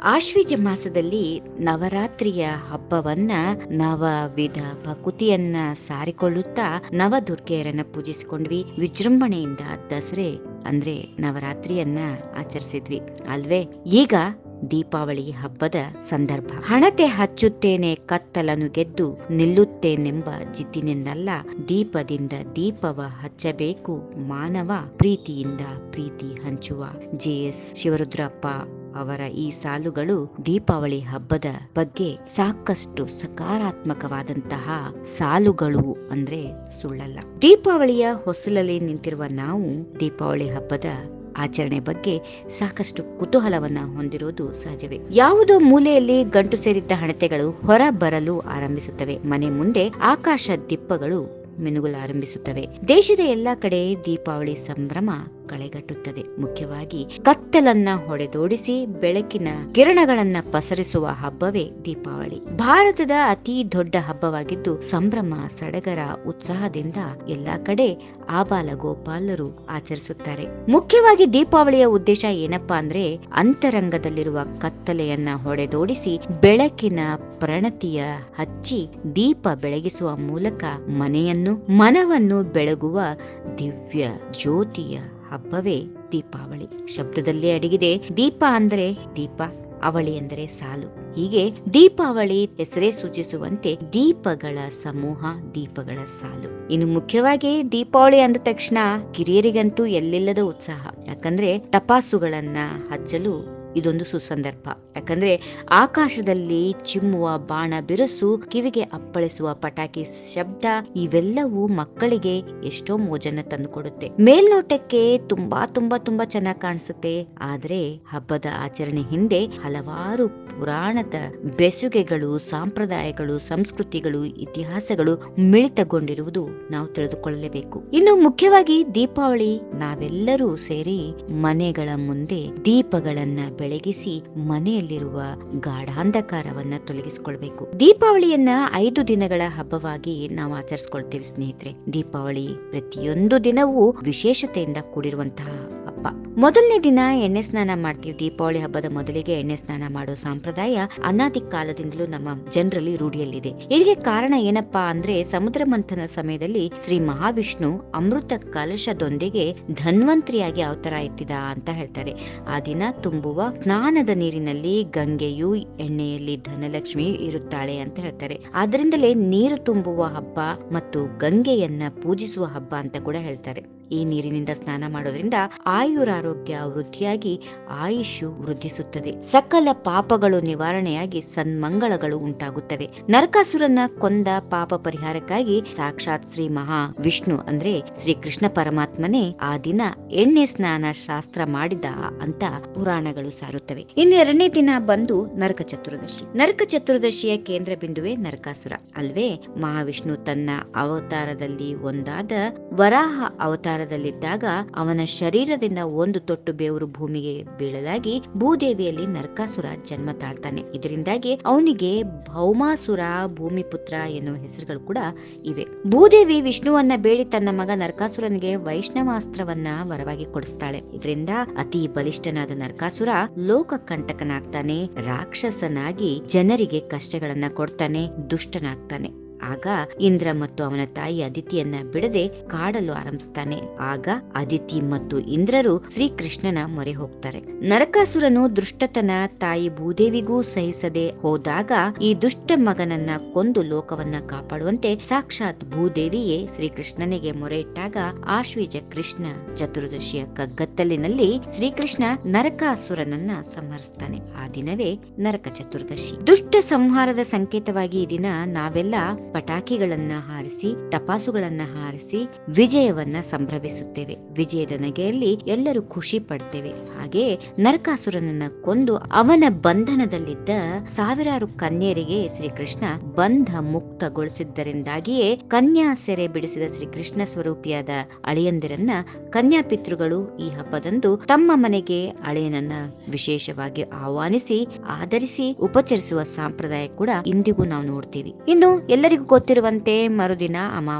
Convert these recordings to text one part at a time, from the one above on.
ಆಶ್ವೀಜ ಮಾಸದಲ್ಲಿ ನವರಾತ್ರಿಯ ಹಬ್ಬವನ್ನ ನವವಿಧ ಭಕುತಿಯನ್ನ ಸಾರಿಕೊಳ್ಳುತ್ತಾ ನವದುರ್ಗೆಯರನ್ನ ಪೂಜಿಸಿಕೊಂಡ್ವಿ. ವಿಜೃಂಭಣೆಯಿಂದ ದಸರೆ ಅಂದ್ರೆ ನವರಾತ್ರಿಯನ್ನ ಆಚರಿಸಿದ್ವಿ ಅಲ್ವೇ. ಈಗ ದೀಪಾವಳಿ ಹಬ್ಬದ ಸಂದರ್ಭ. ಹಣತೆ ಹಚ್ಚುತ್ತೇನೆ ಕತ್ತಲನು ಗೆದ್ದು ನಿಲ್ಲುತ್ತೇನೆಂಬ ಜಿದ್ದಿನಿಂದಲ್ಲ, ದೀಪದಿಂದ ದೀಪವ ಹಚ್ಚಬೇಕು ಮಾನವ, ಪ್ರೀತಿಯಿಂದ ಪ್ರೀತಿ ಹಂಚುವ. ಜೆ.ಎಸ್. ಶಿವರುದ್ರಪ್ಪ ಅವರ ಈ ಸಾಲುಗಳು ದೀಪಾವಳಿ ಹಬ್ಬದ ಬಗ್ಗೆ ಸಾಕಷ್ಟು ಸಕಾರಾತ್ಮಕವಾದಂತಹ ಸಾಲುಗಳು ಅಂದ್ರೆ ಸುಳ್ಳಲ್ಲ. ದೀಪಾವಳಿಯ ಹೊಸಲಲ್ಲಿ ನಿಂತಿರುವ ನಾವು ದೀಪಾವಳಿ ಹಬ್ಬದ ಆಚರಣೆ ಬಗ್ಗೆ ಸಾಕಷ್ಟು ಕುತೂಹಲವನ್ನ ಹೊಂದಿರುವುದು ಸಹಜವೇ. ಯಾವುದೋ ಮೂಲೆಯಲ್ಲಿ ಗಂಟು ಸೇರಿದ್ದ ಹಣತೆಗಳು ಹೊರ ಬರಲು ಆರಂಭಿಸುತ್ತವೆ. ಮನೆ ಮುಂದೆ ಆಕಾಶ ದೀಪಗಳು ಮಿನುಗಲಾರಂಭಿಸುತ್ತವೆ. ದೇಶದ ಎಲ್ಲಾ ಕಡೆ ದೀಪಾವಳಿ ಸಂಭ್ರಮ ಕಳೆಗಟ್ಟುತ್ತದೆ. ಮುಖ್ಯವಾಗಿ ಕತ್ತಲನ್ನ ಹೊಡೆದೋಡಿಸಿ ಬೆಳಕಿನ ಕಿರಣಗಳನ್ನ ಪಸರಿಸುವ ಹಬ್ಬವೇ ದೀಪಾವಳಿ. ಭಾರತದ ಅತಿ ದೊಡ್ಡ ಹಬ್ಬವಾಗಿದ್ದು ಸಂಭ್ರಮ ಸಡಗರ ಉತ್ಸಾಹದಿಂದ ಎಲ್ಲಾ ಕಡೆ ಆಬಾಲ ಗೋಪಾಲರು ಆಚರಿಸುತ್ತಾರೆ. ಮುಖ್ಯವಾಗಿ ದೀಪಾವಳಿಯ ಉದ್ದೇಶ ಏನಪ್ಪಾ ಅಂದ್ರೆ ಅಂತರಂಗದಲ್ಲಿರುವ ಕತ್ತಲೆಯನ್ನ ಹೊಡೆದೋಡಿಸಿ ಬೆಳಕಿನ ಪ್ರಣತಿಯ ಹಚ್ಚಿ ದೀಪ ಬೆಳಗಿಸುವ ಮೂಲಕ ಮನೆಯನ್ನು ಮನವನ್ನು ಬೆಳಗುವ ದಿವ್ಯ ಜ್ಯೋತಿಯ ಹಬ್ಬವೇ ದೀಪಾವಳಿ. ಶಬ್ದದಲ್ಲೇ ಅಡಗಿದೆ. ದೀಪ ಅಂದ್ರೆ ದೀಪ, ಅವಳಿ ಅಂದರೆ ಸಾಲು. ಹೀಗೆ ದೀಪಾವಳಿ ಹೆಸರೇ ಸೂಚಿಸುವಂತೆ ದೀಪಗಳ ಸಮೂಹ, ದೀಪಗಳ ಸಾಲು. ಇನ್ನು ಮುಖ್ಯವಾಗಿ ದೀಪಾವಳಿ ಅಂದ ತಕ್ಷಣ ಕಿರಿಯರಿಗಂತೂ ಎಲ್ಲಿಲ್ಲದ ಉತ್ಸಾಹ. ಯಾಕಂದ್ರೆ ಟಪಾಸುಗಳನ್ನ ಹಚ್ಚಲು ಇದೊಂದು ಸುಸಂದರ್ಭ. ಯಾಕಂದ್ರೆ ಆಕಾಶದಲ್ಲಿ ಚಿಮ್ಮುವ ಬಾಣ ಬಿರುಸು, ಕಿವಿಗೆ ಅಪ್ಪಳಿಸುವ ಪಟಾಕಿ ಶಬ್ದ ಇವೆಲ್ಲವೂ ಮಕ್ಕಳಿಗೆ ಎಷ್ಟೋ ಮೋಜನ್ನ ತಂದುಕೊಡುತ್ತೆ. ಮೇಲ್ನೋಟಕ್ಕೆ ತುಂಬಾ ತುಂಬಾ ತುಂಬಾ ಚೆನ್ನಾಗಿ ಕಾಣಿಸುತ್ತೆ. ಆದ್ರೆ ಹಬ್ಬದ ಆಚರಣೆ ಹಿಂದೆ ಹಲವಾರು ಪುರಾಣದ ಬೆಸುಗೆಗಳು, ಸಂಪ್ರದಾಯಗಳು, ಸಂಸ್ಕೃತಿಗಳು, ಇತಿಹಾಸಗಳು ಮಿಳಿತಗೊಂಡಿರುವುದು ನಾವು ತಿಳಿದುಕೊಳ್ಳಲೇಬೇಕು. ಇನ್ನು ಮುಖ್ಯವಾಗಿ ದೀಪಾವಳಿ ನಾವೆಲ್ಲರೂ ಸೇರಿ ಮನೆಗಳ ಮುಂದೆ ದೀಪಗಳನ್ನ ಬೆಳಗಿಸಿ ಮನೆಯಲ್ಲಿರುವ ಗಾಢಾಂಧಕಾರವನ್ನ ತೊಲಗಿಸಿಕೊಳ್ಬೇಕು. ದೀಪಾವಳಿಯನ್ನ 5 ದಿನಗಳ ಹಬ್ಬವಾಗಿ ನಾವು ಆಚರಿಸಿಕೊಳ್ತೇವೆ ಸ್ನೇಹಿತರೆ. ದೀಪಾವಳಿ ಪ್ರತಿಯೊಂದು ದಿನವೂ ವಿಶೇಷತೆಯಿಂದ ಕೂಡಿರುವಂತಹ ಹಬ್ಬ. ಮೊದಲನೇ ದಿನ ಎಣ್ಣೆ ಸ್ನಾನ ಮಾಡ್ತೀವಿ. ದೀಪಾವಳಿ ಹಬ್ಬದ ಮೊದಲಿಗೆ ಎಣ್ಣೆ ಸ್ನಾನ ಮಾಡೋ ಸಂಪ್ರದಾಯ ಅನಾದಿ ಕಾಲದಿಂದಲೂ ನಮ್ಮ ಜನರಲ್ಲಿ ರೂಢಿಯಲ್ಲಿದೆ. ಇದಕ್ಕೆ ಕಾರಣ ಏನಪ್ಪಾ ಅಂದ್ರೆ ಸಮುದ್ರ ಮಂಥನ ಸಮಯದಲ್ಲಿ ಶ್ರೀ ಮಹಾವಿಷ್ಣು ಅಮೃತ ಕಲಶದೊಂದಿಗೆ ಧನ್ವಂತರಿಯಾಗಿ ಅವತಾರ ಎತ್ತಿದ ಅಂತ ಹೇಳ್ತಾರೆ. ಆ ದಿನ ತುಂಬುವ ಸ್ನಾನದ ನೀರಿನಲ್ಲಿ ಗಂಗೆಯು, ಎಣ್ಣೆಯಲ್ಲಿ ಧನಲಕ್ಷ್ಮಿಯು ಇರುತ್ತಾಳೆ ಅಂತ ಹೇಳ್ತಾರೆ. ಆದ್ರಿಂದಲೇ ನೀರು ತುಂಬುವ ಹಬ್ಬ ಮತ್ತು ಗಂಗೆಯನ್ನ ಪೂಜಿಸುವ ಹಬ್ಬ ಅಂತ ಕೂಡ ಹೇಳ್ತಾರೆ. ಈ ನೀರಿನಿಂದ ಸ್ನಾನ ಮಾಡೋದ್ರಿಂದ ಆಯುರಾರೋಗ್ಯ ವೃದ್ಧಿಯಾಗಿ ಆಯುಷು ವೃದ್ಧಿಸುತ್ತದೆ. ಸಕಲ ಪಾಪಗಳು ನಿವಾರಣೆಯಾಗಿ ಸನ್ಮಂಗಳಗಳು ಉಂಟಾಗುತ್ತವೆ. ನರಕಾಸುರನ್ನ ಕೊಂದ ಪಾಪ ಪರಿಹಾರಕ್ಕಾಗಿ ಸಾಕ್ಷಾತ್ ಶ್ರೀ ಮಹಾ ವಿಷ್ಣು ಅಂದ್ರೆ ಶ್ರೀ ಕೃಷ್ಣ ಪರಮಾತ್ಮನೇ ಆ ದಿನ ಎಣ್ಣೆ ಸ್ನಾನ ಶಾಸ್ತ್ರ ಮಾಡಿದ ಅಂತ ಪುರಾಣಗಳು ಸಾರುತ್ತವೆ. ಇನ್ನು 2ನೇ ದಿನ ಬಂದು ನರಕ ಚತುರ್ದಶಿ. ನರಕ ಚತುರ್ದಶಿಯ ಕೇಂದ್ರ ಬಿಂದುವೆ ನರಕಾಸುರ ಅಲ್ವೇ. ಮಹಾವಿಷ್ಣು ತನ್ನ ಅವತಾರದಲ್ಲಿ ಒಂದಾದ ವರಾಹ ಅವತಾರದಲ್ಲಿದ್ದಾಗ ಅವನ ಶರೀರದಿಂದ ಒಂದು ತೊಟ್ಟು ಬೆವರು ಭೂಮಿಗೆ ಬೀಳಲಾಗಿ ಭೂದೇವಿಯಲ್ಲಿ ನರಕಾಸುರ ಜನ್ಮ ತಾಳ್ತಾನೆ. ಇದರಿಂದಾಗಿ ಅವನಿಗೆ ಭೌಮಾಸುರ, ಭೂಮಿಪುತ್ರ ಎನ್ನುವ ಹೆಸರುಗಳು ಕೂಡ ಇವೆ. ಭೂದೇವಿ ವಿಷ್ಣುವನ್ನ ಬೇಡಿ ತನ್ನ ಮಗ ನರಕಾಸುರನಿಗೆ ವೈಷ್ಣವಾಸ್ತ್ರವನ್ನ ವರವಾಗಿ ಕೊಡಿಸ್ತಾಳೆ. ಇದರಿಂದ ಅತಿ ಬಲಿಷ್ಠನಾದ ನರಕಾಸುರ ಲೋಕ ಕಂಟಕನಾಗ್ತಾನೆ, ರಾಕ್ಷಸನಾಗಿ ಜನರಿಗೆ ಕಷ್ಟಗಳನ್ನ ಕೊಡ್ತಾನೆ, ದುಷ್ಟನಾಗ್ತಾನೆ. ಆಗ ಇಂದ್ರ ಮತ್ತು ಅವನ ತಾಯಿ ಅದಿತಿಯನ್ನ ಬಿಡದೆ ಕಾಡಲು ಆರಂಭಿಸ್ತಾನೆ. ಆಗ ಅದಿತಿ ಮತ್ತು ಇಂದ್ರರು ಶ್ರೀಕೃಷ್ಣನ ಮೊರೆ ಹೋಗ್ತಾರೆ. ನರಕಾಸುರನು ದುಷ್ಟತನ ತಾಯಿ ಭೂದೇವಿಗೂ ಸಹಿಸದೆ ಹೋದಾಗ ಈ ದುಷ್ಟ ಮಗನನ್ನ ಕೊಂದು ಲೋಕವನ್ನ ಕಾಪಾಡುವಂತೆ ಸಾಕ್ಷಾತ್ ಭೂದೇವಿಯೇ ಶ್ರೀಕೃಷ್ಣನಿಗೆ ಮೊರೆ ಇಟ್ಟಾಗ ಆಶ್ವೀಜ ಕೃಷ್ಣ ಚತುರ್ದಶಿಯ ಕಗ್ಗತ್ತಲಿನಲ್ಲಿ ಶ್ರೀಕೃಷ್ಣ ನರಕಾಸುರನನ್ನ ಸಂಹರಿಸ್ತಾನೆ. ಆ ದಿನವೇ ನರಕ ಚತುರ್ದಶಿ. ದುಷ್ಟ ಸಂಹಾರದ ಸಂಕೇತವಾಗಿ ಈ ದಿನ ನಾವೆಲ್ಲ ಪಟಾಕಿಗಳನ್ನ ಹಾರಿಸಿ, ಟಪಾಸುಗಳನ್ನ ಹಾರಿಸಿ ವಿಜಯವನ್ನ ಸಂಭ್ರಮಿಸುತ್ತೇವೆ. ವಿಜಯದ ನಗೆಯಲ್ಲಿ ಎಲ್ಲರೂ ಖುಷಿ ಪಡ್ತೇವೆ. ಹಾಗೆ ನರಕಾಸುರನನ್ನ ಕೊಂದು ಅವನ ಬಂಧನದಲ್ಲಿದ್ದ ಸಾವಿರಾರು ಕನ್ಯರಿಗೆ ಶ್ರೀಕೃಷ್ಣ ಬಂಧ ಮುಕ್ತಗೊಳಿಸಿದ್ದರಿಂದಾಗಿಯೇ ಕನ್ಯಾ ಸೆರೆ ಬಿಡಿಸಿದ ಶ್ರೀಕೃಷ್ಣ ಸ್ವರೂಪಿಯಾದ ಅಳಿಯಂದಿರನ್ನ ಕನ್ಯಾ ಪಿತೃಗಳು ಈ ಹಬ್ಬದಂದು ತಮ್ಮ ಮನೆಗೆ ಅಳಿಯನನ್ನ ವಿಶೇಷವಾಗಿ ಆಹ್ವಾನಿಸಿ ಆದರಿಸಿ ಉಪಚರಿಸುವ ಸಂಪ್ರದಾಯ ಕೂಡ ಇಂದಿಗೂ ನಾವು ನೋಡ್ತೀವಿ. ಇನ್ನು ಎಲ್ಲರಿಗೂ ಎಲ್ರಿಗೂ ಗೊತ್ತಿರುವಂತೆ ಮರುದಿನ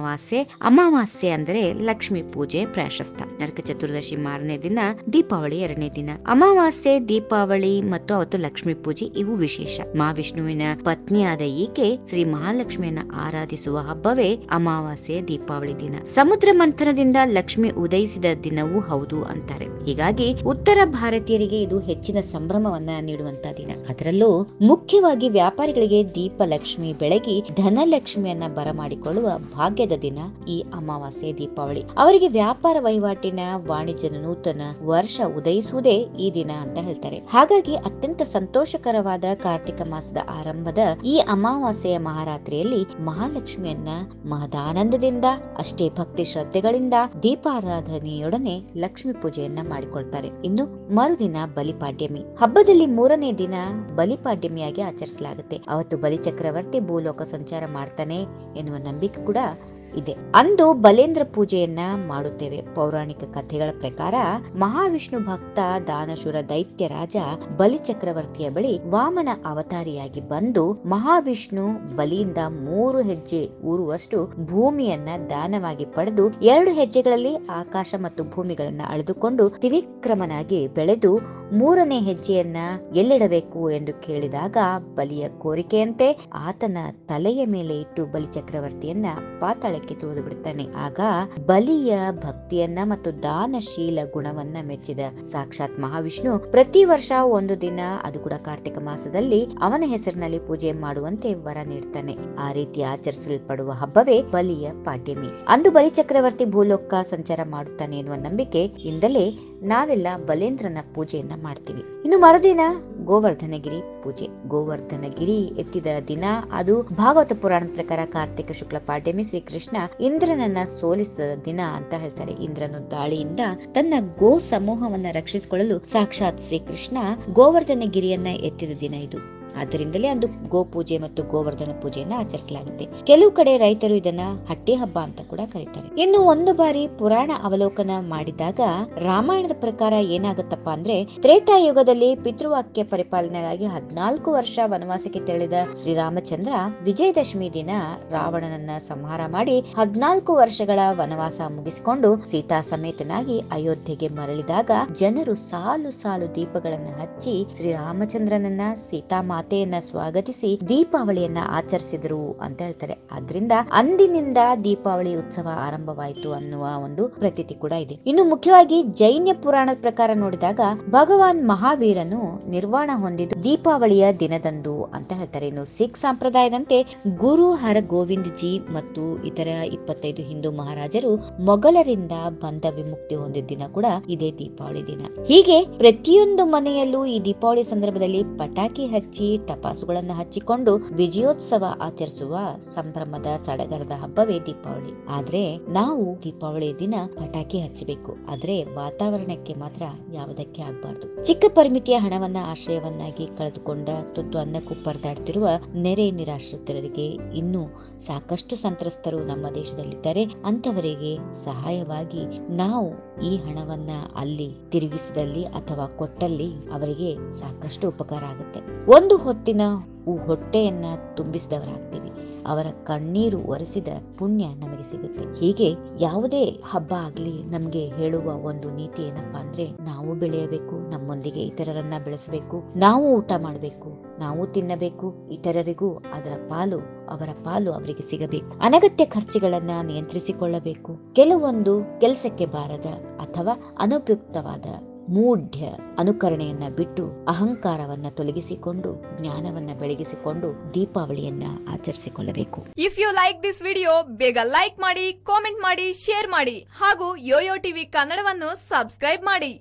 ಅಮಾವಾಸ್ಯೆ ಅಂದ್ರೆ ಲಕ್ಷ್ಮೀ ಪೂಜೆ ಪ್ರಾಶಸ್ತ. ನರಕ ಚತುರ್ದಶಿ ಮಾರನೇ ದಿನ, ದೀಪಾವಳಿ 2ನೇ ದಿನ. ಅಮಾವಾಸ್ಯೆ, ದೀಪಾವಳಿ ಮತ್ತು ಅವತ್ತು ಲಕ್ಷ್ಮೀ ಪೂಜೆ ಇವು ವಿಶೇಷ. ಮಹಾವಿಷ್ಣುವಿನ ಪತ್ನಿಯಾದ ಈಕೆ ಶ್ರೀ ಮಹಾಲಕ್ಷ್ಮಿಯನ್ನ ಆರಾಧಿಸುವ ಹಬ್ಬವೇ ಅಮಾವಾಸ್ಯೆ, ದೀಪಾವಳಿ ದಿನ. ಸಮುದ್ರ ಮಂಥನದಿಂದ ಲಕ್ಷ್ಮಿ ಉದಯಿಸಿದ ದಿನವೂ ಹೌದು ಅಂತಾರೆ. ಹೀಗಾಗಿ ಉತ್ತರ ಭಾರತೀಯರಿಗೆ ಇದು ಹೆಚ್ಚಿನ ಸಂಭ್ರಮವನ್ನ ನೀಡುವಂತ ದಿನ. ಅದರಲ್ಲೂ ಮುಖ್ಯವಾಗಿ ವ್ಯಾಪಾರಿಗಳಿಗೆ ದೀಪ ಲಕ್ಷ್ಮಿ ಬೆಳಗಿ ಧನಲಕ್ಷ್ಮಿಯನ್ನ ಬರಮಾಡಿಕೊಳ್ಳುವ ಭಾಗ್ಯದ ದಿನ ಈ ಅಮಾವಾಸ್ಯೆ, ದೀಪಾವಳಿ. ಅವರಿಗೆ ವ್ಯಾಪಾರ ವಹಿವಾಟಿನ ವಾಣಿಜ್ಯದ ನೂತನ ವರ್ಷ ಉದಯಿಸುವುದೇ ಈ ದಿನ ಅಂತ ಹೇಳ್ತಾರೆ. ಹಾಗಾಗಿ ಅತ್ಯಂತ ಸಂತೋಷಕರವಾದ ಕಾರ್ತಿಕ ಮಾಸದ ಆರಂಭದ ಈ ಅಮಾವಾಸ್ಯೆಯ ಮಹಾರಾತ್ರಿಯಲ್ಲಿ ಮಹಾಲಕ್ಷ್ಮಿಯನ್ನ ಮಹದಾನಂದದಿಂದ, ಅಷ್ಟೇ ಭಕ್ತಿ ಶ್ರದ್ಧೆಗಳಿಂದ ದೀಪಾರಾಧನೆಯೊಡನೆ ಲಕ್ಷ್ಮೀ ಪೂಜೆಯನ್ನ ಮಾಡಿಕೊಳ್ತಾರೆ. ಇನ್ನು ಮರುದಿನ ಬಲಿಪಾಡ್ಯಮಿ. ಹಬ್ಬದಲ್ಲಿ 3ನೇ ದಿನ ಬಲಿಪಾಡ್ಯಮಿಯಾಗಿ ಆಚರಿಸಲಾಗುತ್ತೆ. ಅವತ್ತು ಬಲಿ ಚಕ್ರವರ್ತಿ ಭೂಲೋಕ ಸಂಚಾರ ಮಾಡ್ತಾನೆ ಎನ್ನುವ ನಂಬಿಕೆ ಕೂಡ ಇದೆ. ಅಂದು ಬಲೇಂದ್ರ ಪೂಜೆಯನ್ನ ಮಾಡುತ್ತೇವೆ. ಪೌರಾಣಿಕ ಕಥೆಗಳ ಪ್ರಕಾರ ಮಹಾವಿಷ್ಣು ಭಕ್ತ ದಾನಶೂರ ದೈತ್ಯ ರಾಜ ಬಲಿ ಚಕ್ರವರ್ತಿಯ ಬಳಿ ವಾಮನ ಅವತಾರಿಯಾಗಿ ಬಂದು ಮಹಾವಿಷ್ಣು ಬಲಿಯಿಂದ 3 ಹೆಜ್ಜೆ ಊರುವಷ್ಟು ಭೂಮಿಯನ್ನ ದಾನವಾಗಿ ಪಡೆದು 2 ಹೆಜ್ಜೆಗಳಲ್ಲಿ ಆಕಾಶ ಮತ್ತು ಭೂಮಿಗಳನ್ನ ಅಳೆದುಕೊಂಡು ತ್ರಿವಿಕ್ರಮನಾಗಿ ಬೆಳೆದು 3ನೇ ಹೆಜ್ಜೆಯನ್ನ ಎಲ್ಲಿಡಬೇಕು ಎಂದು ಕೇಳಿದಾಗ ಬಲಿಯ ಕೋರಿಕೆಯಂತೆ ಆತನ ತಲೆಯ ಮೇಲೆ ಇಟ್ಟು ಬಲಿ ಚಕ್ರವರ್ತಿಯನ್ನ ಪಾತಾಳಕ್ಕೆ ತುಳಿದು ಬಿಡ್ತಾನೆ. ಆಗ ಬಲಿಯ ಭಕ್ತಿಯನ್ನ ಮತ್ತು ದಾನಶೀಲ ಗುಣವನ್ನ ಮೆಚ್ಚಿದ ಸಾಕ್ಷಾತ್ ಮಹಾವಿಷ್ಣು ಪ್ರತಿ ವರ್ಷ ಒಂದು ದಿನ, ಅದು ಕೂಡ ಕಾರ್ತಿಕ ಮಾಸದಲ್ಲಿ, ಅವನ ಹೆಸರಿನಲ್ಲಿ ಪೂಜೆ ಮಾಡುವಂತೆ ವರ ನೀಡ್ತಾನೆ. ಆ ರೀತಿ ಆಚರಿಸಲ್ಪಡುವ ಹಬ್ಬವೇ ಬಲಿಯ ಪಾಡ್ಯಮಿ. ಅಂದು ಬಲಿ ಚಕ್ರವರ್ತಿ ಭೂಲೋಕ ಸಂಚಾರ ಮಾಡುತ್ತಾನೆ ಎನ್ನುವ ನಂಬಿಕೆ ಇಂದಲೇ ನಾವೆಲ್ಲ ಬಲೇಂದ್ರನ ಪೂಜೆಯನ್ನ ಮಾಡ್ತೀವಿ. ಇನ್ನು ಮರುದಿನ ಗೋವರ್ಧನಗಿರಿ ಪೂಜೆ. ಗೋವರ್ಧನಗಿರಿ ಎತ್ತಿದ ದಿನ, ಅದು ಭಾಗವತ ಪುರಾಣದ ಪ್ರಕಾರ ಕಾರ್ತಿಕ ಶುಕ್ಲ ಪಾಡ್ಯಮಿ. ಶ್ರೀಕೃಷ್ಣ ಇಂದ್ರನನ್ನ ಸೋಲಿಸಿದ ದಿನ ಅಂತ ಹೇಳ್ತಾರೆ. ಇಂದ್ರನು ದಾಳಿಯಿಂದ ತನ್ನ ಗೋ ಸಮೂಹವನ್ನ ರಕ್ಷಿಸಿಕೊಳ್ಳಲು ಸಾಕ್ಷಾತ್ ಶ್ರೀಕೃಷ್ಣ ಗೋವರ್ಧನಗಿರಿಯನ್ನ ಎತ್ತಿದ ದಿನ ಇದು. ಆದ್ದರಿಂದಲೇ ಅಂದು ಗೋಪೂಜೆ ಮತ್ತು ಗೋವರ್ಧನ ಪೂಜೆಯನ್ನ ಆಚರಿಸಲಾಗುತ್ತೆ. ಕೆಲವು ಕಡೆ ರೈತರು ಇದನ್ನ ಹಟ್ಟಿ ಹಬ್ಬ ಅಂತ ಕೂಡ ಕರೀತಾರೆ. ಇನ್ನು ಒಂದು ಬಾರಿ ಪುರಾಣ ಅವಲೋಕನ ಮಾಡಿದಾಗ ರಾಮಾಯಣದ ಪ್ರಕಾರ ಏನಾಗುತ್ತಪ್ಪ ಅಂದ್ರೆ, ತ್ರೇತಾಯುಗದಲ್ಲಿ ಪಿತೃವಾಕ್ಯ ಪರಿಪಾಲನೆಗಾಗಿ 14 ವರ್ಷ ವನವಾಸಕ್ಕೆ ತೆರಳಿದ ಶ್ರೀರಾಮಚಂದ್ರ ವಿಜಯದಶಮಿ ದಿನ ರಾವಣನನ್ನ ಸಂಹಾರ ಮಾಡಿ 14 ವರ್ಷಗಳ ವನವಾಸ ಮುಗಿಸಿಕೊಂಡು ಸೀತಾ ಸಮೇತನಾಗಿ ಅಯೋಧ್ಯೆಗೆ ಮರಳಿದಾಗ ಜನರು ಸಾಲು ಸಾಲು ದೀಪಗಳನ್ನ ಹಚ್ಚಿ ಶ್ರೀರಾಮಚಂದ್ರನನ್ನ, ಸೀತಾ ಮಾತೆಯನ್ನ ಸ್ವಾಗತಿಸಿ ದೀಪಾವಳಿಯನ್ನ ಆಚರಿಸಿದ್ರು ಅಂತ ಹೇಳ್ತಾರೆ. ಆದ್ರಿಂದ ಅಂದಿನಿಂದ ದೀಪಾವಳಿ ಉತ್ಸವ ಆರಂಭವಾಯಿತು ಅನ್ನುವ ಒಂದು ಪ್ರತೀತಿ ಕೂಡ ಇದೆ. ಇನ್ನು ಮುಖ್ಯವಾಗಿ ಜೈನ ಪುರಾಣದ ಪ್ರಕಾರ ನೋಡಿದಾಗ ಭಗವಾನ್ ಮಹಾವೀರನು ನಿರ್ವಾಣ ಹೊಂದಿದ್ದು ದೀಪಾವಳಿಯ ದಿನದಂದು ಅಂತ ಹೇಳ್ತಾರೆ. ಇನ್ನು ಸಿಖ್ ಸಂಪ್ರದಾಯದಂತೆ ಗುರು ಹರ ಗೋವಿಂದ್ ಜಿ ಮತ್ತು ಇತರ 25 ಹಿಂದೂ ಮಹಾರಾಜರು ಮೊಘಲರಿಂದ ಬಂದ ವಿಮುಕ್ತಿ ಹೊಂದಿದ ದಿನ ಕೂಡ ಇದೇ ದೀಪಾವಳಿ ದಿನ. ಹೀಗೆ ಪ್ರತಿಯೊಂದು ಮನೆಯಲ್ಲೂ ಈ ದೀಪಾವಳಿ ಸಂದರ್ಭದಲ್ಲಿ ಪಟಾಕಿ ಹಚ್ಚಿ, ಟಪಾಸುಗಳನ್ನ ಹಚ್ಚಿಕೊಂಡು ವಿಜಯೋತ್ಸವ ಆಚರಿಸುವ ಸಂಭ್ರಮದ ಸಡಗರದ ಹಬ್ಬವೇ ದೀಪಾವಳಿ. ಆದ್ರೆ ನಾವು ದೀಪಾವಳಿ ದಿನ ಪಟಾಕಿ ಹಚ್ಚಬೇಕು, ಆದ್ರೆ ವಾತಾವರಣಕ್ಕೆ ಮಾತ್ರ ಯಾವುದಕ್ಕೆ ಆಗ್ಬಾರ್ದು. ಚಿಕ್ಕ ಪರಿಮಿತಿಯ ಹಣವನ್ನ ಆಶ್ರಯವನ್ನಾಗಿ ಕಳೆದುಕೊಂಡ, ತುತ್ತು ಅನ್ನಕ್ಕೂ ಪರದಾಡ್ತಿರುವ ನೆರೆ ನಿರಾಶ್ರಿತರಿಗೆ, ಇನ್ನೂ ಸಾಕಷ್ಟು ಸಂತ್ರಸ್ತರು ನಮ್ಮ ದೇಶದಲ್ಲಿದ್ದಾರೆ. ಅಂತವರಿಗೆ ಸಹಾಯವಾಗಿ ನಾವು ಈ ಹಣವನ್ನ ಅಲ್ಲಿ ತಿರುಗಿಸಿದಲ್ಲಿ ಅಥವಾ ಕೊಟ್ಟಲ್ಲಿ ಅವರಿಗೆ ಸಾಕಷ್ಟು ಉಪಕಾರ ಆಗುತ್ತೆ. ಒಂದು ಹೊತ್ತಿನ ಹೊಟ್ಟೆಯನ್ನ ತುಂಬಿಸಿದವರಾಗ್ತೀವಿ. ಅವರ ಕಣ್ಣೀರು ಒರೆಸಿದ ಪುಣ್ಯ ನಮಗೆ ಸಿಗುತ್ತೆ. ಹೀಗೆ ಯಾವುದೇ ಹಬ್ಬ ಆಗ್ಲಿ ನಮ್ಗೆ ಹೇಳುವ ಒಂದು ನೀತಿ ಏನಪ್ಪಾ ಅಂದ್ರೆ, ನಾವು ಬೆಳೆಯಬೇಕು, ನಮ್ಮೊಂದಿಗೆ ಇತರರನ್ನ ಬೆಳೆಸಬೇಕು, ನಾವು ಊಟ ಮಾಡಬೇಕು, ನಾವು ತಿನ್ನಬೇಕು, ಇತರರಿಗೂ ಅವರ ಪಾಲು ಅವರಿಗೆ ಸಿಗಬೇಕು. ಅನಗತ್ಯ ಖರ್ಚುಗಳನ್ನ ನಿಯಂತ್ರಿಸಿಕೊಳ್ಳಬೇಕು. ಕೆಲವೊಂದು ಕೆಲಸಕ್ಕೆ ಬಾರದ ಅಥವಾ ಅನುಪಯುಕ್ತವಾದ ಮೂಢ್ಯ ಅನುಕರಣೆಯನ್ನ ಬಿಟ್ಟು ಅಹಂಕಾರವನ್ನ ತೊಲಗಿಸಿಕೊಂಡು ಜ್ಞಾನವನ್ನ ಬೆಳಗಿಸಿಕೊಂಡು ದೀಪಾವಳಿಯನ್ನ ಆಚರಿಸಿಕೊಳ್ಳಬೇಕು. If you like this video, ಬೇಗ ಲೈಕ್ ಮಾಡಿ, ಕಾಮೆಂಟ್ ಮಾಡಿ, ಶೇರ್ ಮಾಡಿ ಹಾಗೂ ಯೋಯೋ ಟಿವಿ ಕನ್ನಡವನ್ನು ಸಬ್ಸ್ಕ್ರೈಬ್ ಮಾಡಿ.